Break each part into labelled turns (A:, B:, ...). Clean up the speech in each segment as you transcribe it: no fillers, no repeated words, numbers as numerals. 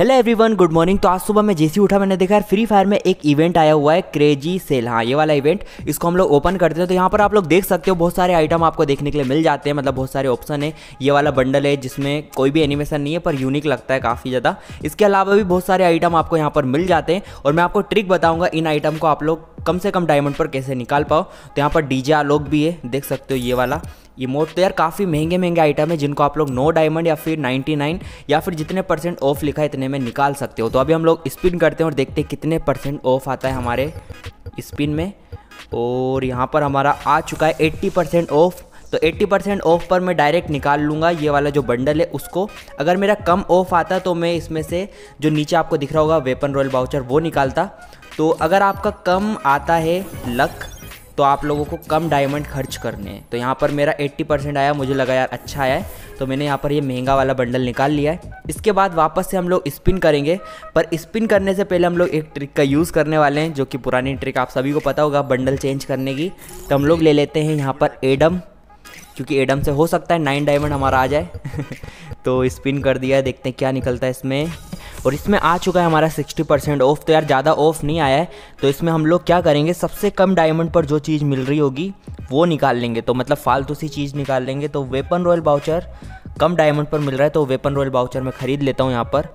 A: Hello everyone, good morning. तो आज सुबह मैं जैसे ही उठा मैंने देखा यार फ्री फायर में एक इवेंट आया हुआ है, क्रेजी सेल। हाँ, ये वाला इवेंट, इसको हम लोग ओपन करते हैं। तो यहाँ पर आप लोग देख सकते हो बहुत सारे आइटम आपको देखने के लिए मिल जाते हैं, मतलब बहुत सारे ऑप्शन है। ये वाला बंडल है जिसमें कोई भी एनिमेशन नहीं है पर यूनिक लगता है काफ़ी ज़्यादा। इसके अलावा भी बहुत सारे आइटम आपको यहाँ पर मिल जाते हैं और मैं आपको ट्रिक बताऊँगा इन आइटम को आप लोग कम से कम डायमंड पर कैसे निकाल पाओ। तो यहाँ पर डीजे आलोक भी है, देख सकते हो ये वाला इमोट। तो यार काफ़ी महंगे महंगे आइटम है जिनको आप लोग 9 डायमंड या फिर 99 या फिर जितने परसेंट ऑफ लिखा है इतने में निकाल सकते हो। तो अभी हम लोग स्पिन करते हैं और देखते हैं कितने परसेंट ऑफ आता है हमारे स्पिन में। और यहाँ पर हमारा आ चुका है 80% ऑफ। तो 80% ऑफ पर मैं डायरेक्ट निकाल लूँगा ये वाला जो बंडल है उसको। अगर मेरा कम ऑफ आता तो मैं इसमें से जो नीचे आपको दिख रहा होगा वेपन रॉयल वाउचर वो निकालता। तो अगर आपका कम आता है लक तो आप लोगों को कम डायमंड खर्च करने हैं। तो यहाँ पर मेरा 80% आया, मुझे लगा यार अच्छा आया है तो मैंने यहाँ पर ये महंगा वाला बंडल निकाल लिया है। इसके बाद वापस से हम लोग स्पिन करेंगे, पर स्पिन करने से पहले हम लोग एक ट्रिक का यूज़ करने वाले हैं जो कि पुरानी ट्रिक आप सभी को पता होगा बंडल चेंज करने की। तो हम लोग ले लेते हैं यहाँ पर एडम, क्योंकि एडम से हो सकता है 9 डायमंड हमारा आ जाए। तो स्पिन कर दिया है, देखते हैं क्या निकलता है इसमें। और इसमें आ चुका है हमारा 60% ऑफ। तो यार ज़्यादा ऑफ नहीं आया है, तो इसमें हम लोग क्या करेंगे, सबसे कम डायमंड पर जो चीज़ मिल रही होगी वो निकाल लेंगे। तो मतलब फालतू सी चीज़ निकाल लेंगे। तो वेपन रॉयल वाउचर कम डायमंड पर मिल रहा है तो वेपन रॉयल वाउचर मैं ख़रीद लेता हूँ यहाँ पर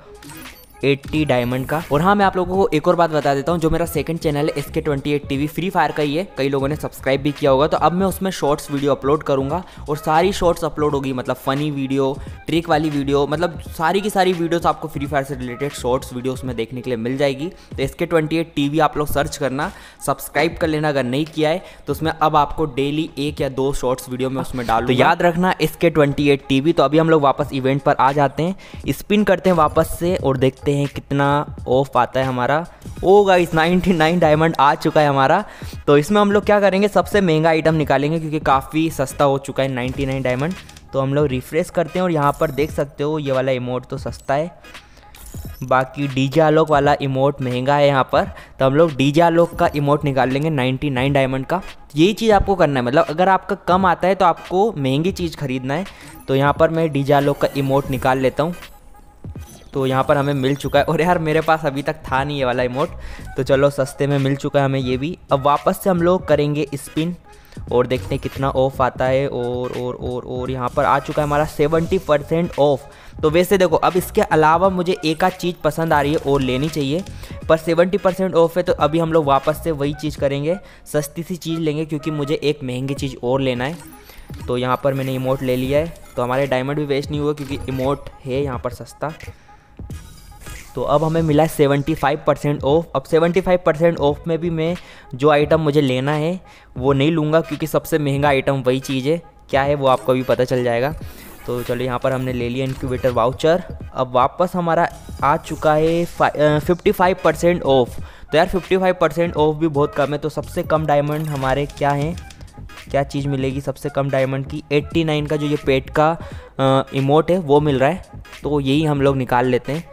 A: 80 डायमंड का। और हाँ, मैं आप लोगों को एक और बात बता देता हूँ, जो मेरा सेकंड चैनल है SK28 TV फ्री फायर का ही है, कई लोगों ने सब्सक्राइब भी किया होगा। तो अब मैं उसमें शॉर्ट्स वीडियो अपलोड करूँगा और सारी शॉर्ट्स अपलोड होगी, मतलब फ़नी वीडियो, ट्रिक वाली वीडियो, मतलब सारी की सारी वीडियोस आपको फ्री फायर से रिलेटेड शॉर्ट्स वीडियो उसमें देखने के लिए मिल जाएगी। तो SK28 TV आप लोग सर्च करना, सब्सक्राइब कर लेना अगर नहीं किया है तो उसमें अब आपको डेली 1 या 2 शॉर्ट्स वीडियो में उसमें डालूंगा। तो याद रखना SK28 TV। तो अभी हम लोग वापस इवेंट पर आ जाते हैं, स्पिन करते हैं वापस से और देखते हैं कितना ऑफ आता है हमारा। ओ गाइस 99 डायमंड आ चुका है हमारा। तो इसमें हम लोग क्या करेंगे, सबसे महंगा आइटम निकालेंगे क्योंकि काफ़ी सस्ता हो चुका है 99 डायमंड। तो हम लोग रिफ्रेश करते हैं और यहाँ पर देख सकते हो ये वाला इमोट तो सस्ता है, बाकी डीजे आलोक वाला इमोट महंगा है यहाँ पर। तो हम लोग डीजे आलोक का इमोट निकाल लेंगे 99 डायमंड का। यही चीज़ आपको करना है, मतलब अगर आपका कम आता है तो आपको महंगी चीज़ खरीदना है। तो यहाँ पर मैं डीजे आलोक का इमोट निकाल लेता हूँ। तो यहाँ पर हमें मिल चुका है और यार मेरे पास अभी तक था नहीं ये वाला इमोट, तो चलो सस्ते में मिल चुका है हमें ये भी। अब वापस से हम लोग करेंगे स्पिन और देखते हैं कितना ऑफ आता है। और यहाँ पर आ चुका है हमारा 70% ऑफ। तो वैसे देखो, अब इसके अलावा मुझे एक आध चीज़ पसंद आ रही है और लेनी चाहिए, पर 70% ऑफ है तो अभी हम लोग वापस से वही चीज़ करेंगे, सस्ती सी चीज़ लेंगे क्योंकि मुझे एक महंगी चीज़ और लेना है। तो यहाँ पर मैंने इमोट ले लिया है, तो हमारे डायमंड भी वेस्ट नहीं हुआ क्योंकि इमोट है यहाँ पर सस्ता। तो अब हमें मिला है 75% ऑफ। अब 75% ऑफ में भी मैं जो आइटम मुझे लेना है वो नहीं लूँगा क्योंकि सबसे महंगा आइटम वही चीज़ है, क्या है वो आपको भी पता चल जाएगा। तो चलो यहाँ पर हमने ले लिया इंक्यूबेटर वाउचर। अब वापस हमारा आ चुका है 55% ऑफ। तो यार 55% ऑफ भी बहुत कम है। तो सबसे कम डायमंड हमारे क्या हैं, क्या चीज़ मिलेगी सबसे कम डायमंड की, 89 का जो ये पेट का इमोट है वो मिल रहा है। तो यही हम लोग निकाल लेते हैं,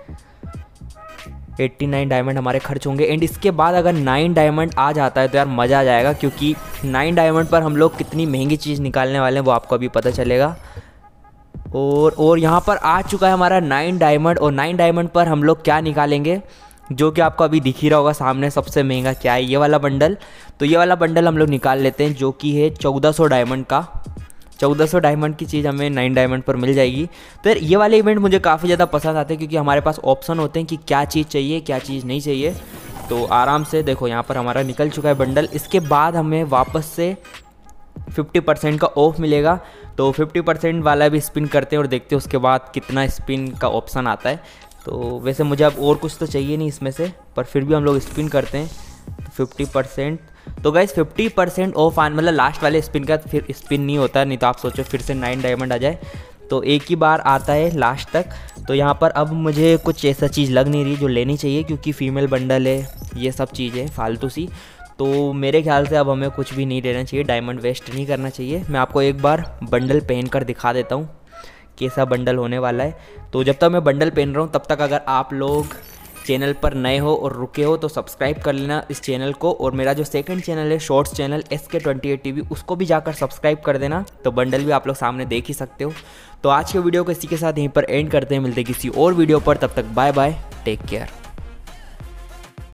A: 89 डायमंड हमारे खर्च होंगे। एंड इसके बाद अगर 9 डायमंड आ जाता है तो यार मज़ा आ जाएगा, क्योंकि 9 डायमंड पर हम लोग कितनी महंगी चीज़ निकालने वाले हैं वो आपको अभी पता चलेगा। और यहाँ पर आ चुका है हमारा 9 डायमंड। और 9 डायमंड पर हम लोग क्या निकालेंगे, जो कि आपको अभी दिख ही रहा होगा सामने सबसे महंगा क्या है, ये वाला बंडल। तो ये वाला बंडल हम लोग निकाल लेते हैं जो कि है 1400 डायमंड का। 1400 डायमंड की चीज़ हमें 9 डायमंड पर मिल जाएगी। तो यार ये वाले इवेंट मुझे काफ़ी ज़्यादा पसंद आते हैं क्योंकि हमारे पास ऑप्शन होते हैं कि क्या चीज़ चाहिए क्या चीज़ नहीं चाहिए। तो आराम से देखो यहाँ पर हमारा निकल चुका है बंडल। इसके बाद हमें वापस से 50% का ऑफ मिलेगा। तो 50% वाला भी स्पिन करते हैं और देखते हैं उसके बाद कितना स्पिन का ऑप्शन आता है। तो वैसे मुझे अब और कुछ तो चाहिए नहीं इसमें से, पर फिर भी हम लोग स्पिन करते हैं 50%। तो गाइस 50% ऑफ आन, मतलब लास्ट वाले स्पिन का फिर स्पिन नहीं होता, नहीं तो आप सोचो फिर से 9 डायमंड आ जाए। तो एक ही बार आता है लास्ट तक। तो यहाँ पर अब मुझे कुछ ऐसा चीज़ लग नहीं रही जो लेनी चाहिए, क्योंकि फीमेल बंडल है, ये सब चीज़ें फालतू सी। तो मेरे ख्याल से अब हमें कुछ भी नहीं लेना चाहिए, डायमंड वेस्ट नहीं करना चाहिए। मैं आपको एक बार बंडल पहन कर दिखा देता हूँ कैसा बंडल होने वाला है। तो जब तक मैं बंडल पहन रहा हूँ तब तक अगर आप लोग चैनल पर नए हो और रुके हो तो सब्सक्राइब कर लेना इस चैनल को, और मेरा जो सेकंड चैनल है शॉर्ट्स चैनल SK28 TV उसको भी जाकर सब्सक्राइब कर देना। तो बंडल भी आप लोग सामने देख ही सकते हो। तो आज के वीडियो को इसी के साथ यहीं पर एंड करते हैं, मिलते हैं किसी और वीडियो पर, तब तक बाय बाय, टेक केयर।